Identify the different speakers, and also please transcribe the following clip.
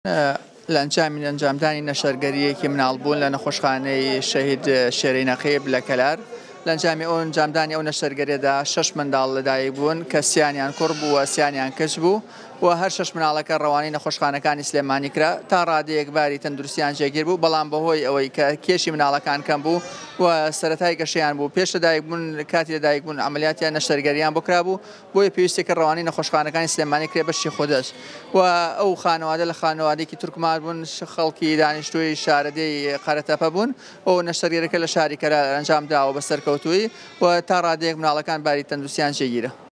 Speaker 1: لە ئەنجامدانی نەشەرگەریەکی مناڵبوون لە نەخۆشخانەی شەهید شێرەی نەقیب لە کەلار. لە ئەنجامی ئەو ئەنجامدانی ئەو نەشەرگەریەدا 6 منداڵ لەدایک بوون کە سییانیان کوڕ بوو و سییانیان کچ بوو و هەر 6 مناڵەکە ڕەوانەی نەخۆشخانەکانی سلێمانی کرا تا ڕادەیەک باری تەندروستیان جێگیر بوو، بەڵام بەهۆی ئەوەی کە کێشی مناڵەکان کەم بوو و سەرەتای گەشەیان بوو پێش لەدایک بوون کاتی لەدایک بوون ئەمەلیاتیان نەشەرگەریان بۆ کرابوو، بۆیە پێویستێک کە ڕەوانەی نەخۆشخانەکانی سلێمانی کرێ بەشی خۆدەست و ئەو خانەوادە لە خانەوادێکی تورکمان بوون، خەڵکی دانیشتووی شارەدەی قەرەتەپە بوون و نەشەرگەریەکە لە شاری کەلار ئەنجام داوە بە سەرکەوتووی و تا ڕادەیەک مناڵەکان باری تەندروستیان جێگیرە.